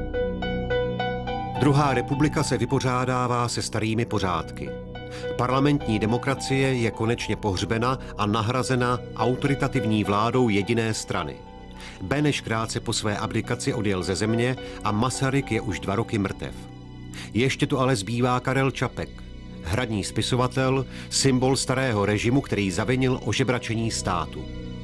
Druhá republika se vypořádává se starými pořádky. Parlamentní demokracie je konečně pohřbena a nahrazena autoritativní vládou jediné strany. Beneš krátce po své abdikaci odjel ze země a Masaryk je už dva roky mrtev. Ještě tu ale zbývá Karel Čapek, hradní spisovatel, symbol starého režimu, který zavinil ožebračení státu.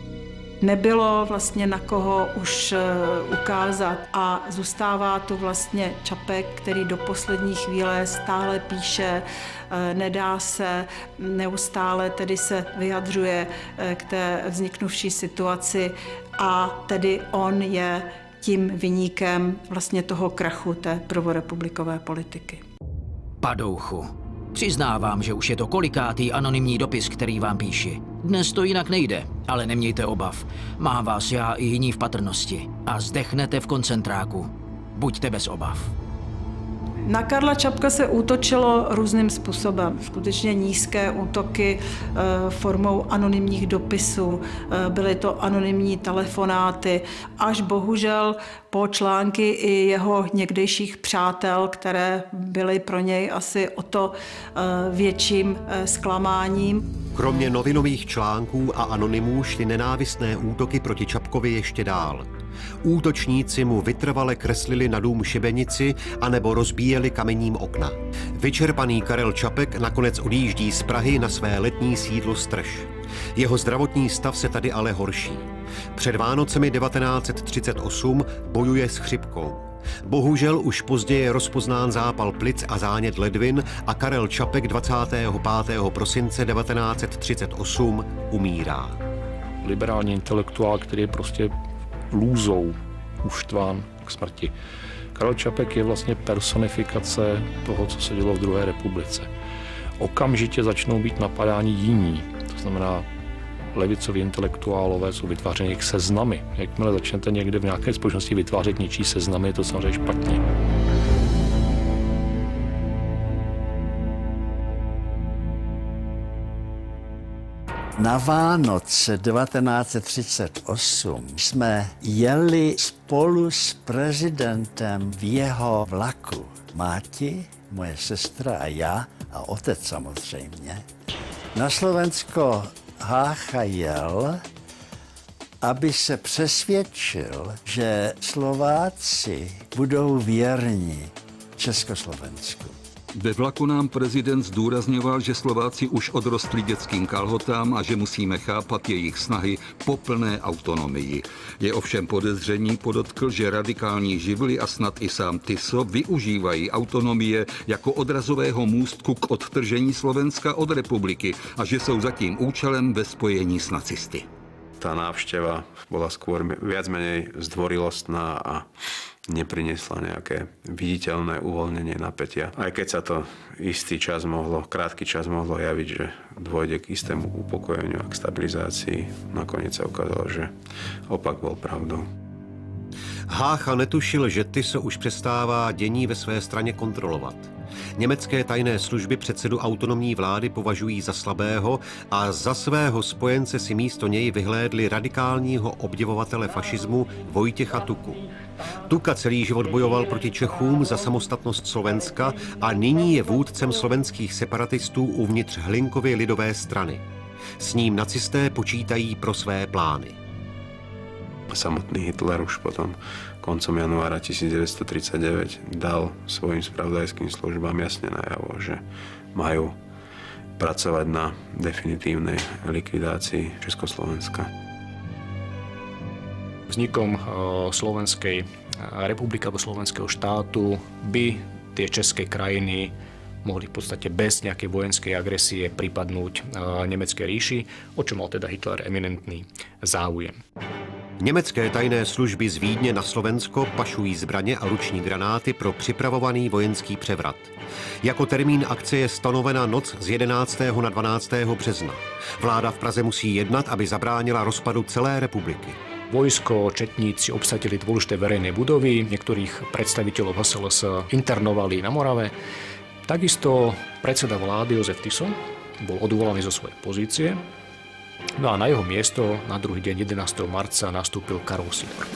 Nebylo vlastně na koho už ukázat a zůstává tu vlastně Čapek, který do poslední chvíle stále píše, nedá se, neustále tedy se vyjadřuje k té vzniknuvší situaci a tedy on je tím viníkem vlastně toho krachu té prvorepublikové politiky. Padouchu, přiznávám, že už je to kolikátý anonymní dopis, který vám píši. Dnes to jinak nejde, ale nemějte obav. Mám vás já i jiní v patrnosti a zdechnete v koncentráku. Buďte bez obav. Na Karla Čapka se útočilo různým způsobem. Skutečně nízké útoky e, formou anonymních dopisů, e, byly to anonymní telefonáty, až bohužel po články i jeho někdejších přátel, které byly pro něj asi o to e, větším e, zklamáním. Kromě novinových článků a anonymů šly nenávistné útoky proti Čapkovi ještě dál. Útočníci mu vytrvale kreslili na dům šibenici anebo rozbíjeli kamením okna. Vyčerpaný Karel Čapek nakonec odjíždí z Prahy na své letní sídlo Strž. Jeho zdravotní stav se tady ale horší. Před Vánocemi devatenáct set třicet osm bojuje s chřipkou. Bohužel už později je rozpoznán zápal plic a zánět ledvin a Karel Čapek dvacátého pátého prosince devatenáct set třicet osm umírá. Liberální intelektuál, který je prostě lůzou uštván k smrti. Karel Čapek je vlastně personifikace toho, co se dělo v druhé republice. Okamžitě začnou být napadáni jiní, to znamená levicoví intelektuálové jsou vytvářeni jejich seznamy. Jakmile začnete někde v nějaké společnosti vytvářet něčí seznamy, je to samozřejmě špatně. Na Vánoce devatenáct set třicet osm jsme jeli spolu s prezidentem v jeho vlaku. Máti, moje sestra a já, a otec samozřejmě. Na Slovensko Hácha jel, aby se přesvědčil, že Slováci budou věrní Československu. Ve vlaku nám prezident zdůrazňoval, že Slováci už odrostli dětským kalhotám a že musíme chápat jejich snahy po plné autonomii. Je ovšem podezření, podotkl, že radikální živly a snad i sám Tiso využívají autonomie jako odrazového můstku k odtržení Slovenska od republiky a že jsou za tím účelem ve spojení s nacisty. Tá návšteva bola skôr viac menej zdvorilostná a nepriniesla nejaké viditeľné uvoľnenie napätia. Aj keď sa to istý čas mohlo, krátky čas mohlo javiť, že dôjde k istému upokojeniu a k stabilizácii, nakoniec sa ukázalo, že opak bol pravdou. Hácha netušil, že Tiso už přestává dění ve své straně kontrolovat. Německé tajné služby předsedu autonomní vlády považují za slabého a za svého spojence si místo něj vyhlédli radikálního obdivovatele fašismu Vojtěcha Tuku. Tuka celý život bojoval proti Čechům za samostatnost Slovenska a nyní je vůdcem slovenských separatistů uvnitř Hlinkovy lidové strany. S ním nacisté počítají pro své plány. Samotný Hitler už potom koncom januára devätnásťtridsaťdeväť dal svojim spravodajským službám jasne najavo, že majú pracovať na definitívnej likvidácii Československa. Vznikom Slovenskej republiky alebo slovenského štátu by tie české krajiny mohli v podstate bez nejakej vojenskej agresie pripadnúť nemeckej ríši, o čo mal teda Hitler eminentný záujem. Německé tajné služby z Vídně na Slovensko pašují zbraně a ruční granáty pro připravovaný vojenský převrat. Jako termín akce je stanovena noc z jedenáctého na dvanáctého března. Vláda v Praze musí jednat, aby zabránila rozpadu celé republiky. Vojsko, četníci obsadili dôležité verejné budovy, niektorých predstaviteľov há es el es internovali na Morave. Takisto predseda vlády Jozef Tiso bol odvolaný zo svojej pozície. No a na jeho miesto na druhý deň jedenáctého marca nastúpil Karol Sidor.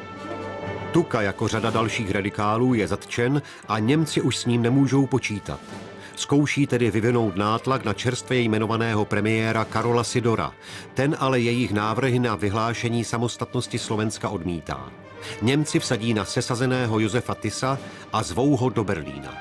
Tuka jako řada dalších radikálů je zatčen a Němci už s ním nemůžou počítat. Zkouší tedy vyvinout nátlak na čerstvě jmenovaného premiéra Karola Sidora. Ten ale jejich návrhy na vyhlášení samostatnosti Slovenska odmítá. Němci vsadí na sesazeného Josefa Tisa a zvou ho do Berlína.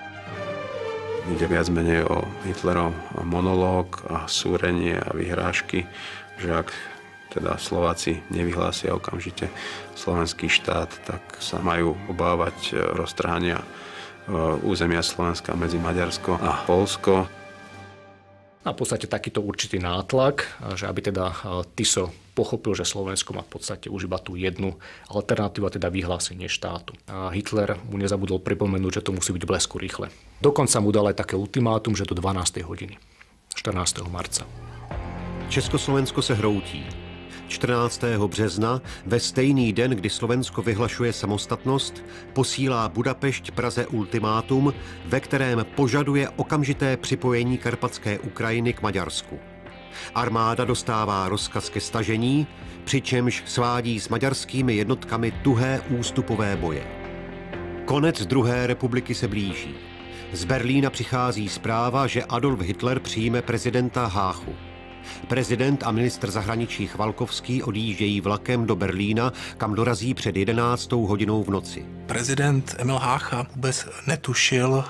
Ide viac menej o Hitlerov monológ a súrenie a vyhrážky, že ak teda Slováci nevyhlásia okamžite slovenský štát, tak sa majú obávať roztrhania územia Slovenska medzi Maďarsko a Poľsko. A v podstate takýto určitý nátlak, že aby teda Tiso pochopil, že Slovensko má v podstate už iba tú jednu alternatívu, a teda vyhlásenie štátu. A Hitler mu nezabudol pripomenúť, že to musí byť blesku rýchle. Dokonca mu dal aj také ultimátum, že do dvanástej hodiny, čtrnáctého marca. Československo se hroutí. čtrnáctého března, ve stejný den, kdy Slovensko vyhlašuje samostatnost, posílá Budapešť Praze ultimátum, ve kterém požaduje okamžité připojení Karpatské Ukrajiny k Maďarsku. Armáda dostává rozkaz ke stažení, přičemž svádí s maďarskými jednotkami tuhé ústupové boje. Konec druhé republiky se blíží. Z Berlína přichází zpráva, že Adolf Hitler přijme prezidenta Háchu. Prezident a ministr zahraničí Chvalkovský odjíždějí vlakem do Berlína, kam dorazí před jedenáctou hodinou v noci. Prezident Emil Hácha vůbec netušil,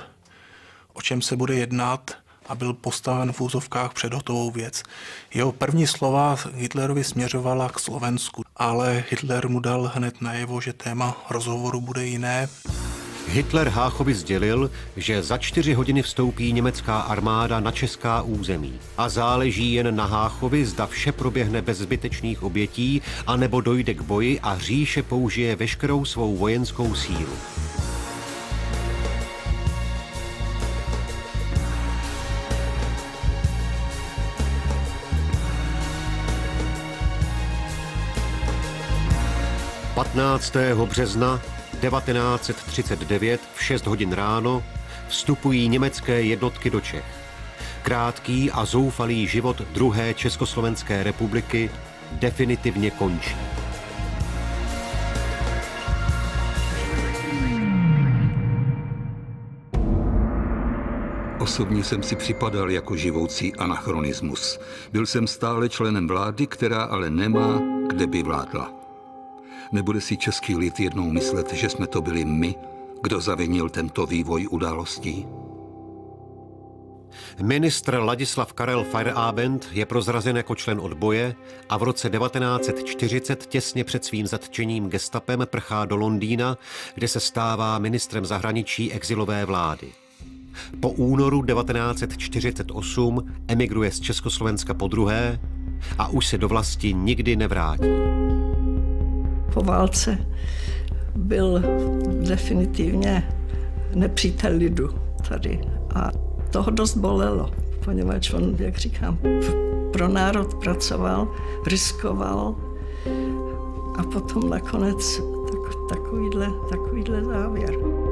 o čem se bude jednat, a byl postaven v úzovkách před hotovou věc. Jeho první slova Hitlerovi směřovala k Slovensku, ale Hitler mu dal hned najevo, že téma rozhovoru bude jiné. Hitler Háchovi sdělil, že za čtyři hodiny vstoupí německá armáda na česká území a záleží jen na Háchovi, zda vše proběhne bez zbytečných obětí, anebo dojde k boji a říše použije veškerou svou vojenskou sílu. patnáctého března devatenáct set třicet devět v šest hodin ráno vstupují německé jednotky do Čech. Krátký a zoufalý život druhé Československé republiky definitivně končí. Osobně jsem si připadal jako živoucí anachronismus. Byl jsem stále členem vlády, která ale nemá, kde by vládla. Nebude si český lid jednou myslet, že jsme to byli my, kdo zavinil tento vývoj událostí? Ministr Ladislav Karel Feyerabend je prozrazen jako člen odboje a v roce devatenáct set čtyřicet těsně před svým zatčením gestapem prchá do Londýna, kde se stává ministrem zahraničí exilové vlády. Po únoru devatenáct set čtyřicet osm emigruje z Československa podruhé a už se do vlasti nikdy nevrátí. Po válce byl definitivně nepřítel lidu tady. A toho dost bolelo, poněvadž on, jak říkám, pro národ pracoval, riskoval a potom nakonec tak, takovýhle, takovýhle závěr.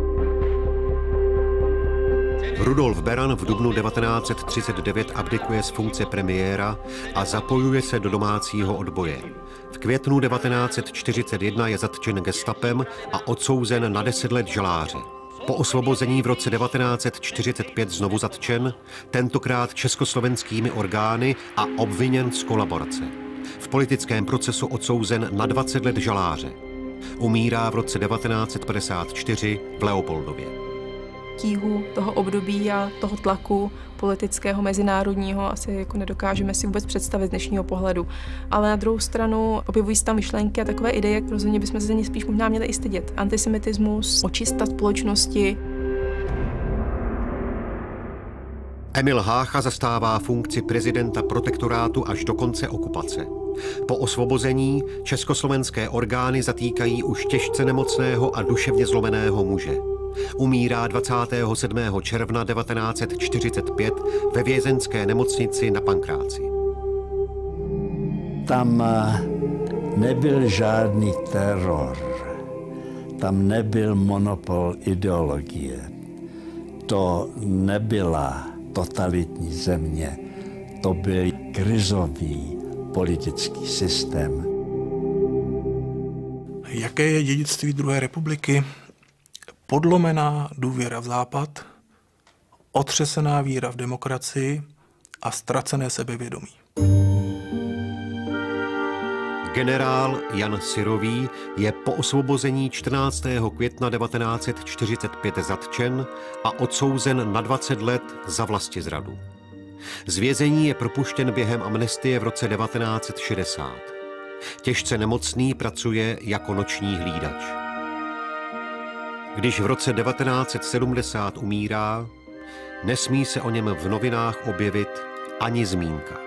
Rudolf Beran v dubnu devatenáct set třicet devět abdikuje z funkce premiéra a zapojuje se do domácího odboje. V květnu devatenáct set čtyřicet jedna je zatčen gestapem a odsouzen na deset let žaláře. Po osvobození v roce devatenáct set čtyřicet pět znovu zatčen, tentokrát československými orgány a obviněn z kolaborace. V politickém procesu odsouzen na dvacet let žaláře. Umírá v roce devatenáct set padesát čtyři v Leopoldově. Tíhu toho období a toho tlaku politického, mezinárodního asi jako nedokážeme si vůbec představit z dnešního pohledu. Ale na druhou stranu objevují se tam myšlenky a takové ideje, rozhodně bychom se za ně spíš možná měli i stydět. Antisemitismus, očista společnosti. Emil Hácha zastává funkci prezidenta protektorátu až do konce okupace. Po osvobození československé orgány zatýkají už těžce nemocného a duševně zlomeného muže. Umírá dvacátého sedmého června devatenáct set čtyřicet pět ve vězeňské nemocnici na Pankráci. Tam nebyl žádný teror, tam nebyl monopol ideologie. To nebyla totalitní země, to byl krizový politický systém. Jaké je dědictví druhé republiky? Podlomená důvěra v Západ, otřesená víra v demokracii a ztracené sebevědomí. Generál Jan Syrový je po osvobození čtrnáctého května devatenáct set čtyřicet pět zatčen a odsouzen na dvacet let za vlastizradu. Z vězení je propuštěn během amnestie v roce devatenáct set šedesát. Těžce nemocný pracuje jako noční hlídač. Když v roce devatenáct set sedmdesát umírá, nesmí se o něm v novinách objevit ani zmínka.